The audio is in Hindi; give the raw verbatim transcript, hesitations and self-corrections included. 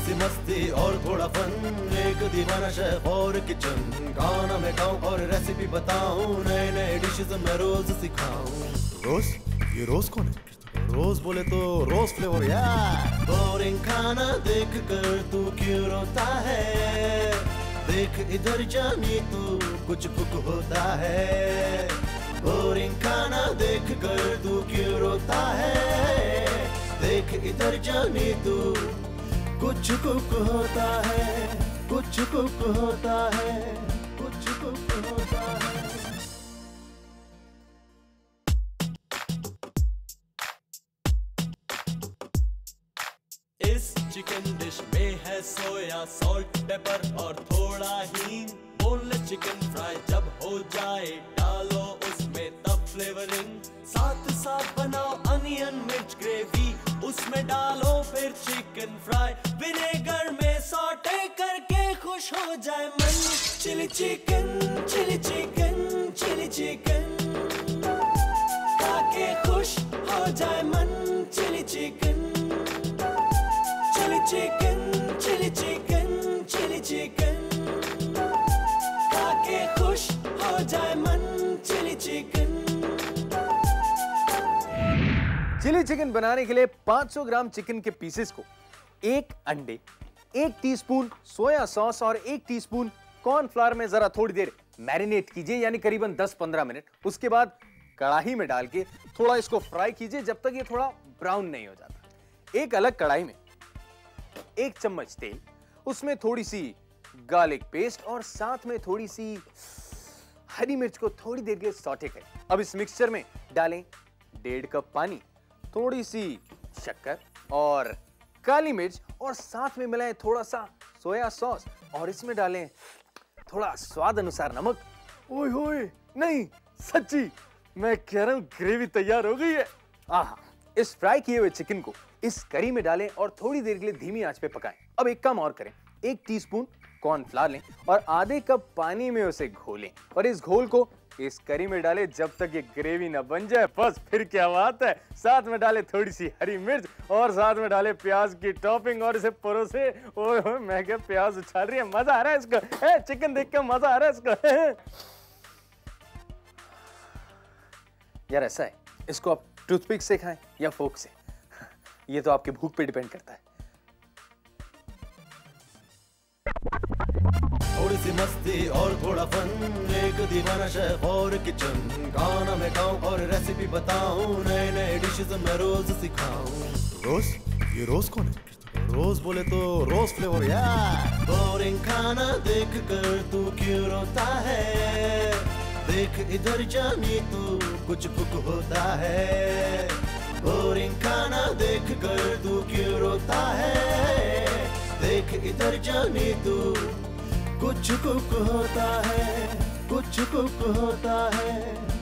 सी मस्ती और थोड़ा फन, एक दीवाना शेफ और किचन, खाना मैं खाऊं और रेसिपी बताऊं, नए नए डिशेस मैं रोज सिखाऊं। रोज? ये रोज कौन है? रोज बोले तो रोज फ्लेवर यार। बोरिंग खाना देख कर तू क्यों रोता है, देख इधर जानी तू कुछ कुक होता है। बोरिंग खाना देख कर तू क्यों रोता है, देख इधर जानी तू कुछ कुक होता है, कुछ कुक होता है, कुछ कुक होता है। इस चिकन डिश में है सोया सॉल्ट, पेपर और थोड़ा हींग। बोनलेस चिकन फ्राई जब हो जाए डालो उसमें तब फ्लेवरिंग, साथ साथ बनाओ अनियन मिर्च ग्रेवी, उसमें डालो फिर चिकन फ्राई, विनेगर में सॉटे करके खुश हो जाए मन। Chilli chicken chilli chicken chilli chicken खाके खुश हो जाए मन। Chilli chicken chilli chicken chilli chicken chilli chicken खाके खुश हो जाए मन। Chilli chicken. चिली चिकन बनाने के लिए पाँच सौ ग्राम चिकन के पीसेस को एक अंडे, एक टीस्पून सोया सॉस और एक टीस्पून कॉर्नफ्लावर में जरा थोड़ी देर मैरिनेट कीजिए, यानी करीबन दस पंद्रह मिनट। उसके बाद कढ़ाई में डाल के थोड़ा इसको फ्राई कीजिए जब तक ये थोड़ा ब्राउन नहीं हो जाता। एक अलग कढ़ाई में एक चम्मच तेल, उसमें थोड़ी सी गार्लिक पेस्ट और साथ में थोड़ी सी हरी मिर्च को थोड़ी देर के लिए सौटे करें। अब इस मिक्सचर में डालें डेढ़ कप पानी, थोड़ी सी शक्कर और काली मिर्च और साथ में मिलाएं थोड़ा सा सोया सॉस और इसमें डालें थोड़ा स्वाद अनुसार नमक। ओए होए, नहीं सच्ची मैं कह रहा हूं ग्रेवी तैयार हो गई है। आहा, इस फ्राई किए हुए चिकन को इस करी में डालें और थोड़ी देर के लिए धीमी आंच पे पकाएं। अब एक काम और करें, एक टीस्पून कॉर्नफ्लावर लें और आधे कप पानी में उसे घोलें और इस घोल को इस करी में डालें जब तक ये ग्रेवी ना बन जाए। बस फिर क्या बात है। साथ में डालें थोड़ी सी हरी मिर्च और साथ में डालें प्याज की टॉपिंग और इसे परोसे। ओए होए, मैं क्या प्याज उछाल रही है, मजा आ रहा है इसका। ए, चिकन देख के मजा आ रहा है इसका। यार ऐसा है, इसको आप टूथपिक से खाएं या फोक से, ये तो आपकी भूख पे डिपेंड करता है। थोड़ी सी मस्ती और थोड़ा फन, एक दीवाना शेफ और किचन, खाना मैं खाऊं और रेसिपी बताऊं, नए नए डिशेस मैं रोज सिखाऊं। रोज? ये रोज कौन है? रोज बोले तो रोज फ्लेवर यार। बोरिंग खाना देख कर तू क्यों रोता है, देख इधर जानी तू कुछ कुक होता है। बोरिंग खाना देख कर तू क्यों रोता है, देख इधर जानी तू कुछ कुक होता है, कुछ कुक होता है।